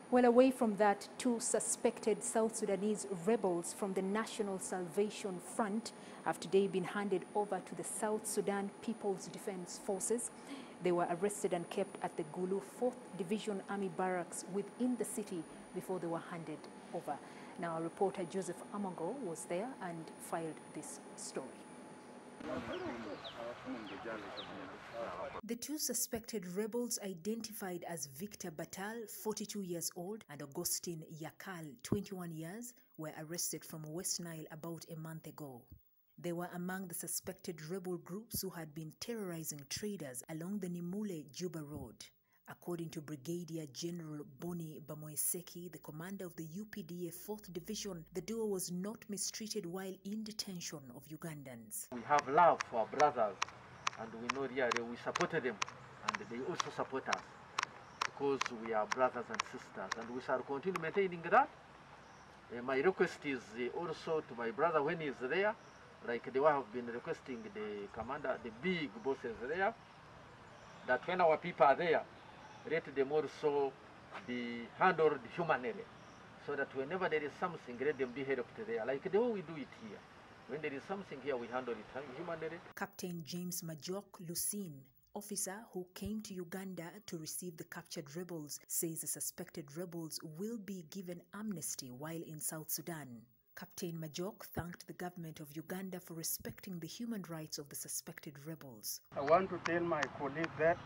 Well, away from that, two suspected South Sudanese rebels from the National Salvation Front have today been handed over to the South Sudan People's Defense Forces. They were arrested and kept at the Gulu 4th Division Army Barracks within the city before they were handed over. Now, our reporter Joseph Amongo was there and filed this story. The two suspected rebels, identified as Victor Batal, 42 years old, and Augustine Yakal, 21 years, were arrested from West Nile about a month ago. They were among the suspected rebel groups who had been terrorizing traders along the Nimule-Juba Road. According to Brigadier General Boni Bamoiseki, the commander of the UPDF 4th Division, the duo was not mistreated while in detention of Ugandans. We have love for our brothers, and we know really we supported them, and they also support us because we are brothers and sisters, and we shall continue maintaining that. My request is also to my brother when he's there, like they have been requesting the commander, the big bosses there, that when our people are there, let them also be handled humanly, so that whenever there is something, let them be helped there, like the way we do it here. When there is something here, we handle it humanly. Captain James Majok Lucene, officer who came to Uganda to receive the captured rebels, says the suspected rebels will be given amnesty while in South Sudan. Captain Majok thanked the government of Uganda for respecting the human rights of the suspected rebels. I want to tell my colleague that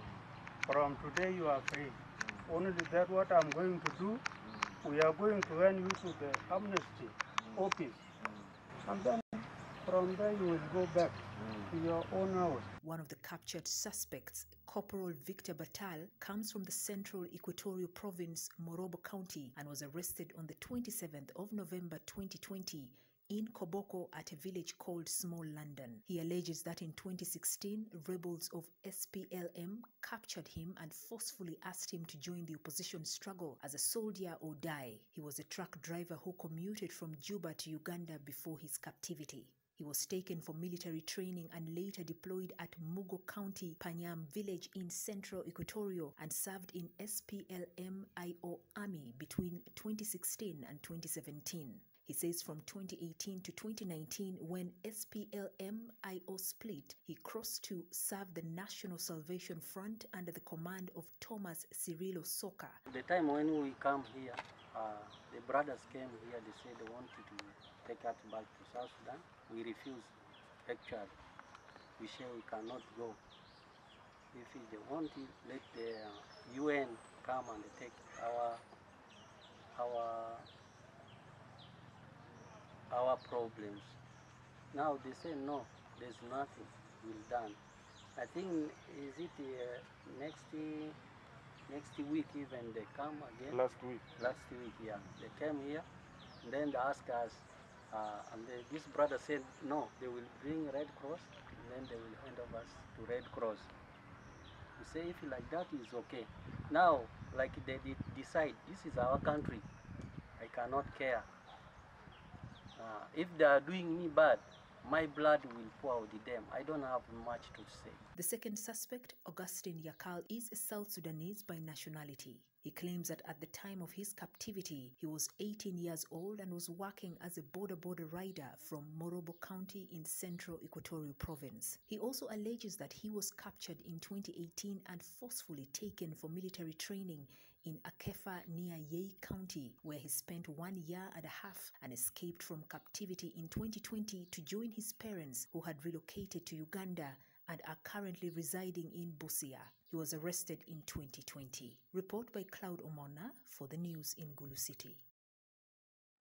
from today you are free. Only that what I'm going to do, we are going to run you to the amnesty office. And then from there you will go back to your own house. One of the captured suspects, Corporal Victor Batal, comes from the central Equatorial Province, Morobo County, and was arrested on the 27th of November 2020 in Koboko at a village called Small London. He alleges that in 2016, rebels of SPLM captured him and forcefully asked him to join the opposition struggle as a soldier or die. He was a truck driver who commuted from Juba to Uganda before his captivity. He was taken for military training and later deployed at Mugo County, Panyam village in central Equatoria, and served in SPLM-IO Army between 2016 and 2017. He says from 2018 to 2019, when SPLM-IO split, he crossed to serve the National Salvation Front under the command of Thomas Cirillo Soka. The time when we come here, the brothers came here, they said they wanted to take us back to South Sudan. We refused, actually. We say we cannot go. If they want it, let the UN come and take our problems. Now they say no, there's nothing will done. I think is it next week even they come again. Last week, yeah, they came here, and then they asked us, and this brother said no, they will bring Red Cross, and then they will hand over us to Red Cross. We say if like that is okay. Now, like they decide, this is our country, I cannot care. If they are doing me bad, my blood will pour with them. I don't have much to say. The second suspect, Augustine Yakal, is a South Sudanese by nationality. He claims that at the time of his captivity, he was 18 years old and was working as a border rider from Morobo County in central Equatorial Province. He also alleges that he was captured in 2018 and forcefully taken for military training in Akefa near Yei County, where he spent 1 year and a half and escaped from captivity in 2020 to join his parents who had relocated to Uganda and are currently residing in Busia. He was arrested in 2020. Report by Cloud Omona for the news in Gulu City.